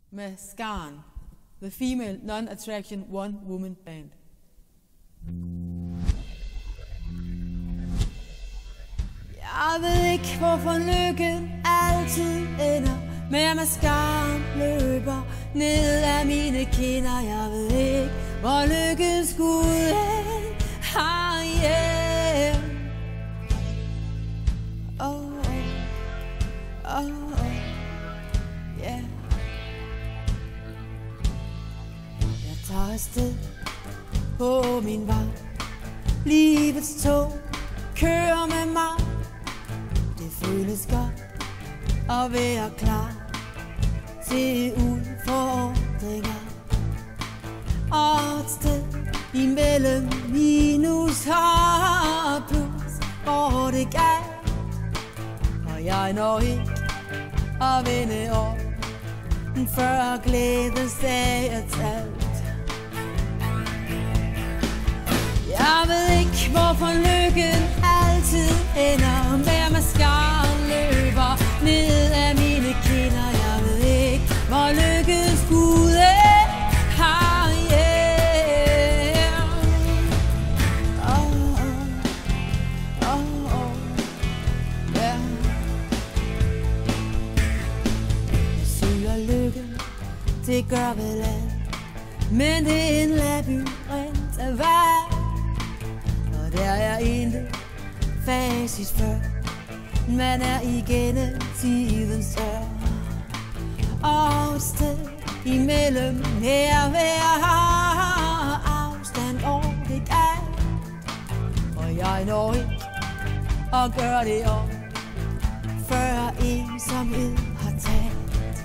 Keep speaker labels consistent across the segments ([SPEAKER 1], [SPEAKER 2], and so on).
[SPEAKER 1] med Skarn, The Female Non-Attraction One-Woman Band. Jeg ved ikke, hvorfor lykken altid ender med at mascaraen løber ned af mine kinder. Jeg ved ikke, hvor lykken skulle hen herhjemme. Yeah. Jeg tager afsted på min vej. Livets tog kører med mig. Det føles godt at være klar til udfordringer. Og et sted imellem minus og plus, hvor det galt. Og jeg når ikke at vende om, før glædens dag er talt. Jeg ved ikke, hvorfor lykken altid ender med at mascaraen løber ned af mine kinder. Jeg ved ikke, hvor lykken skulle herhjemme. Yeah. Jeg søger lykken, det gør vel alt, men det er en labyrint af valg. Og der er intet facit før, man er igennem tidens dør. Og et sted imellem nærvær har afstand over det alt. Og jeg når ikke at gøre det om, før ensomhed har talt.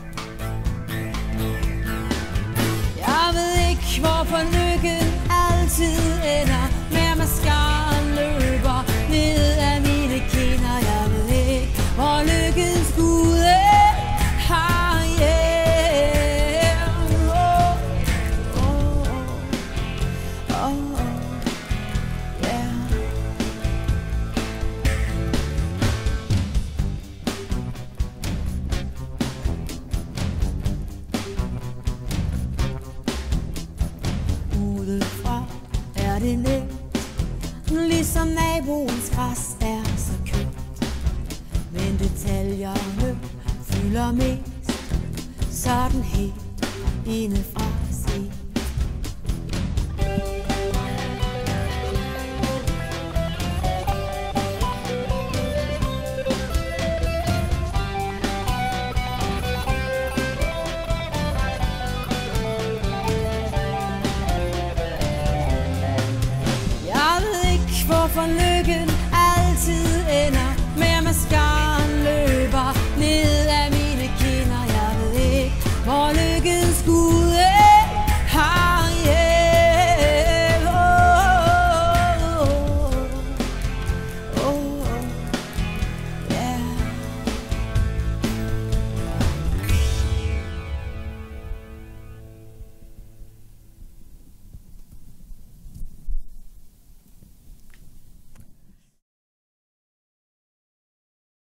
[SPEAKER 1] Jeg ved ikke, hvorfor lykken altid ender med at mascaraen løber ned af mine kinder. Jeg ved ikke, hvor lykken skulle herhjemme. Yeah. Udefra er det nemt, ligesom naboens græs er så kønt. Men detaljerne fylder mest, sådan helt indefra set. Hvorfor lykken altid ender med at mascaraen løber ned af mine kinder. Jeg ved ikke, hvor lykken